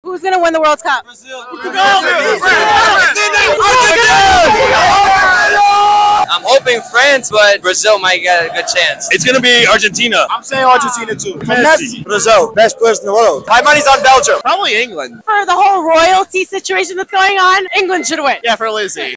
Who's going to win the World Cup? Brazil. I'm hoping France, but Brazil might get a good chance. It's going to be Argentina. I'm saying Argentina too. Messi. Brazil, best players in the world. My money's on Belgium. Probably England. For the whole royalty situation that's going on, England should win. Yeah, for Lizzie.